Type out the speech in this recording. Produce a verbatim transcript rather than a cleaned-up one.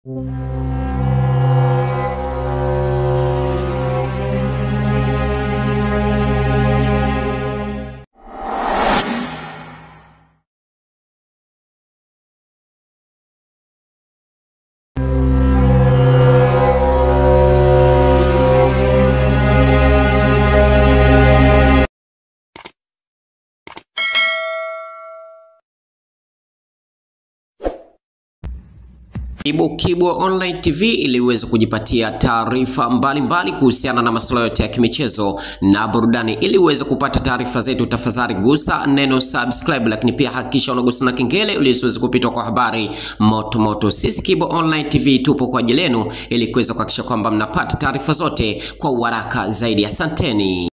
Ibu Kibwa Online T V ili uweze kujipatia taarifa mbalimbali kuhusiana na masuala yote ya kimichezo na burudani. Ili uweze kupata taarifa zetu, tafadhali gusa neno subscribe, lakini pia hakikisha unagusa na kengele ili usiweze kupitwa kwa habari moto moto. Sisi Kibwa Online T V tupo kwa ajili yenu ili kuweza kuhakikisha kwamba mnapata taarifa zote kwa haraka zaidi. Asanteni.